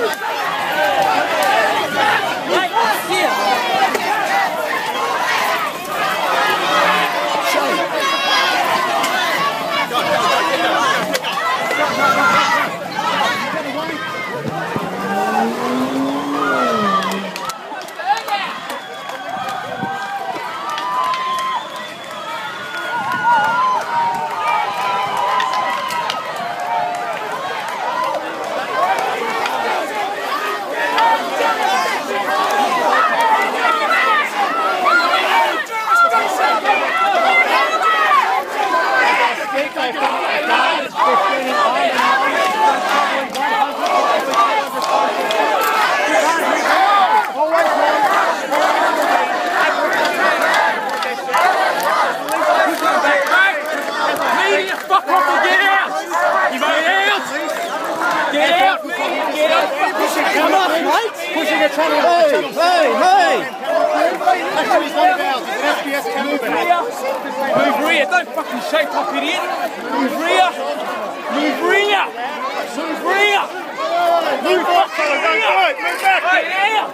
Move rear, don't fucking shake up, idiot. Move rear. Move rear. Move rear. Move fucking rear. Move back. Get out.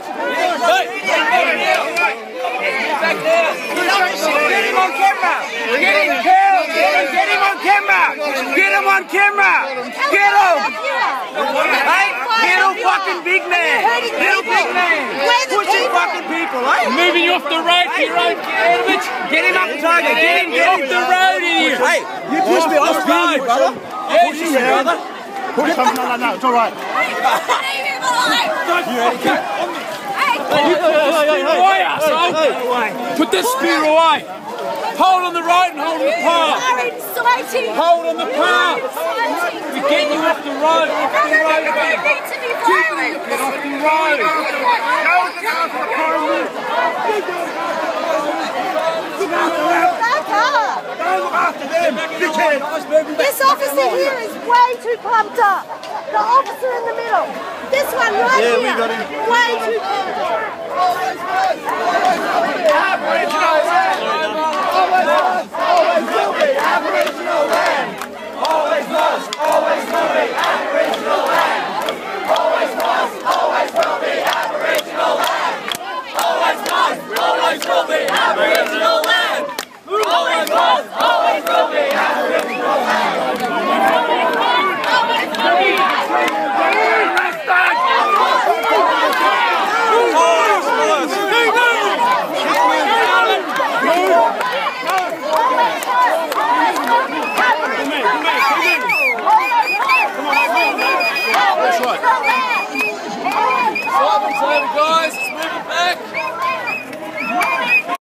Back there. Get him on camera. Get him, Carol. Get him on camera. Get him on camera. Get him. Hey, little fucking big man. Little big man. Pushing fucking people, eh? Moving you off the road, you road. Get him up, Tiger. Get him off the road, idiot. Hey, you pushed me off the road, brother. Yeah, you should, brother. Push him. No, it's all right. Put the spear away. Hold on the road and hold on the path. Hold on the path. We're getting you off the road. Off the road, man. Get off the road. Back up. This officer here is way too pumped up. The officer in the middle. This one right here. We got him. Way too pumped up. Aboriginal land. Always was, always will be. Aboriginal land. Always was, always will be.